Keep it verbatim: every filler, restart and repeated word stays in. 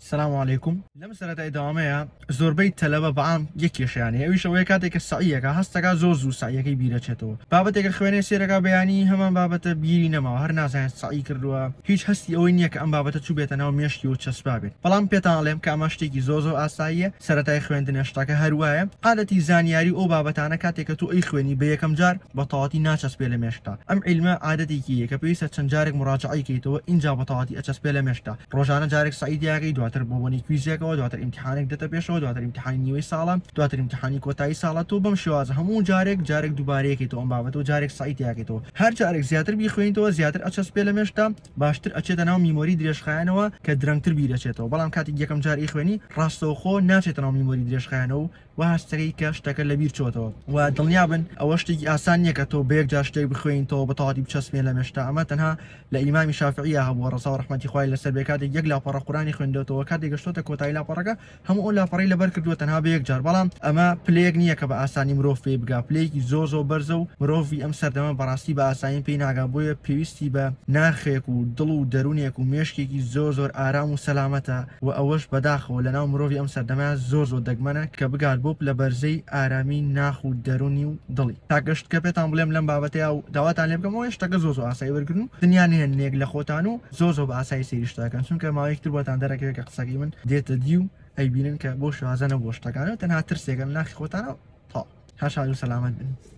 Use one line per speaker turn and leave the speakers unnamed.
السلام عليكم. لما سرت ادامه زوربي تلبه بعام یکیش یعنی اویش وی کاتی که سعیه که هست که زوز و سعیه کی بیره چطور بابت که خوانه سیر که بیانی همان بابت بیری نما هر نازن سعی کردوا هیچ هستی اوینیه که ام بابت چوب تنها میشتی و چسبابه بلام پیتالم که امشتی کی زوز و اسایه سرت خوندن اشتا که هر وایه قادتی زانیاری او بابت انا کاتی که تو ای خوانی به یکم جار بطاطی ناچس بیل مشتا ام علم عادتی کی که پیست چنجارک مراجعه کی تو اینجا بطاطی اچس بیل مشتا روزانه جارک سعیدیاگی دواتر بوونی کویزێکەوە دواتر امتحانێک دێتە پێشەوە دواتر امتحانی نیوەی ساڵە دواتر امتحانی کۆتایی ساڵە تۆ بەم شێوازە هەموو جارێک جارێک دووبارەیەکەیتەوە ئەم بابەتەوە جارێک سعیدیاکەیتەوە هەر جارێک زیاتر بیخوێنیتەوە زیاتر ئەچەسپێ لە مێشتا باشتر ئەچێتە ناو میمۆری درێژخایەنەوە کە درەنگتر بیرەچێتەوە بەڵام کاتێک یەکەم جار ئیخوێنی ڕاستەوخۆ ناچێتە ناو میمۆری درێژخایەنەوە و هەستەکەی کە شتەکە لەبیر چۆتەوە و دڵنیابن ئەوە شتێکی ئاسان نییە کە تۆ بەیەک جار شتێک بخوێنیتەوە بەتەواتی بچەسپێن لە مێشتا ئەمە تەنها لە ئیمامی شافعیە هەبووە ڕەسا و ڕەحمەتی خوای لەسەر بێ کاتێک یەک لاپەڕە قورئانی خوێندێتەوە کاتێک گەشتۆتە کۆتایی لاپەڕەکە هەموو ئەو لاپەڕەی لەبەر کردووە تەنها بە یەک جار بەڵام ئەمە پلەیەک نییە کە بە ئاسانی مرۆڤ پێی بگا پلەیەکی زۆ زۆ بەرزە و مرۆڤی ئەم سەردەمە بەڕاستی بە ئاسانی پێی ناگا بۆیە پێویستی بە ناخێک و دڵ و دەروونێک و مێشکێکی زۆر زۆر ئارام و سەلامەتە و ئەوەش بەداخەوە لەناو مرۆڤی ئەم سەردەمە زۆر زۆر دەگمەنە کە بگات بۆ لە بەرزەی ئارامی ناخ و دەرونی و دڵی تا گەشت کە پێتان بڵێم لەم بابەتەیە و داواتان لێ بکەمەوە شتەکە زۆر زۆر ئاسایی وەرگرن و دنیا نێنێک لە خۆتان و زۆر زۆر بە ئاسایی سەیری شتەکەن چونکە ماوەیەکتر بۆتان دەرەکەوێت کە قسەکەی من دێتە دی و ئەیبینن کە بۆ شوازە نەبۆ شتەکانە تەنها ترسێکن ناخی خۆتانە تا هەر شاد و سەلامەت بن.